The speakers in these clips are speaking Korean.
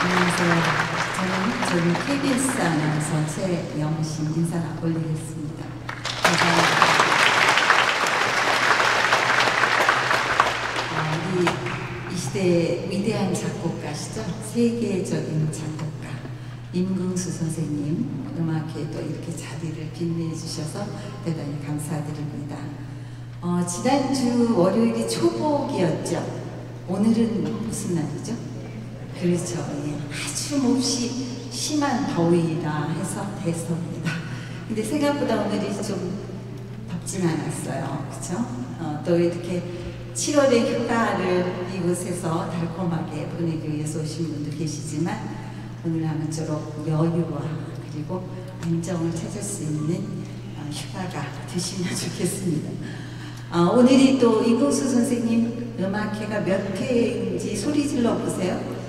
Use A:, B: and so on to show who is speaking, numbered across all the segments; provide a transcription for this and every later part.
A: 안녕하세요. 저는 KBS 아나운서 최영신 인사 올리겠습니다. 우리 이 시대의 위대한 작곡가시죠. 세계적인 작곡가 임궁수 선생님 음악회도 이렇게 자리를 빛내주셔서 대단히 감사드립니다. 지난주 월요일이 초복이었죠. 오늘은 무슨 날이죠? 그렇죠. 예. 아주 몹시 심한 더위라 해서 대서입니다. 근데 생각보다 오늘이 좀 덥진 않았어요. 그렇죠? 또 이렇게 7월의 휴가를 이곳에서 달콤하게 보내기 위해서 오신 분도 계시지만 오늘 아무쪼록 여유와 그리고 안정을 찾을 수 있는 휴가가 되시면 좋겠습니다. 오늘이 또 임궁수 선생님 음악회가 몇 회인지 소리 질러 보세요.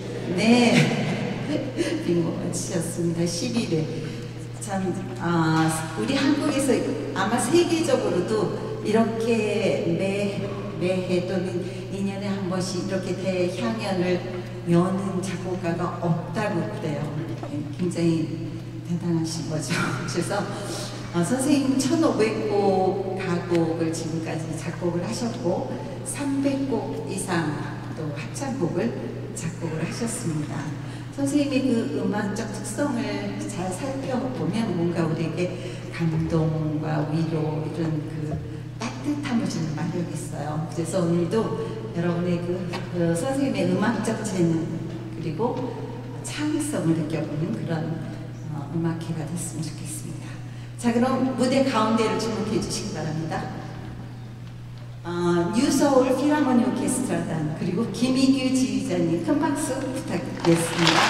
A: 네, 빙고 맞히셨습니다. 11회. 참, 우리 한국에서 아마 세계적으로도 이렇게 매해 또는 2년에 한 번씩 이렇게 대향연을 여는 작곡가가 없다고 그래요. 굉장히 대단하신 거죠. 그래서 선생님 1500곡 가곡을 지금까지 작곡을 하셨고 300곡 이상 또 합창곡을 작곡을 하셨습니다. 선생님의 그 음악적 특성을 잘 살펴보면 뭔가 우리에게 감동과 위로 이런 그 따뜻함을 주는 마력이 있어요. 그래서 오늘도 여러분의 그 선생님의 음악적 재능 그리고 창의성을 느껴보는 그런 음악회가 됐으면 좋겠습니다. 자, 그럼 무대 가운데를 주목해 주시기 바랍니다. 뉴서울 필하모니 오케스트라단 그리고 김희규 지휘자님 큰 박수 부탁드리겠습니다.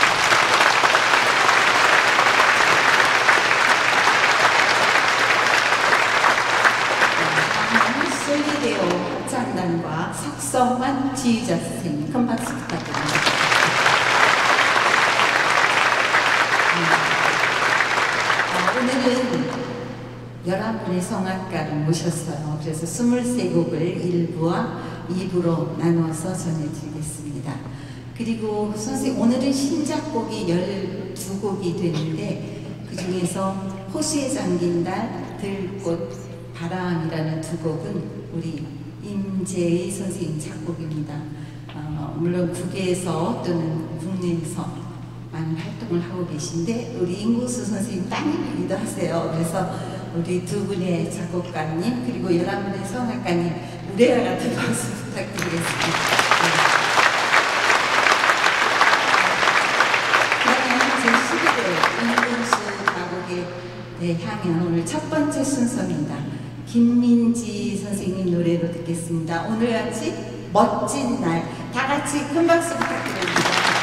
A: 솔리데오 합창단과 석성환 지휘자 선생님 큰 박수 부탁드립니다. 오늘은 11분의 성악가를 모셨어요. 그래서 23곡을 1부와 2부로 나누어서 전해드리겠습니다. 그리고 선생님 오늘은 신작곡이 12곡이 되는데 그 중에서 호수에 잠긴 달, 들꽃, 바람이라는 두 곡은 우리 임재희 선생님 작곡입니다. 물론 국외에서 또는 국내에서 많은 활동을 하고 계신데 우리 임궁수 선생님 따님이기도 하세요. 그래서 우리 두 분의 작곡가님 그리고 11분의 성악가님 우레와 같은 박수 부탁드리겠습니다. 그러면 제 11회 임궁수 가곡의 대향연 오늘 첫 번째 순서입니다. 김민지 선생님 노래로 듣겠습니다. 오늘같이 멋진 날 다 같이 큰 박수 부탁드립니다.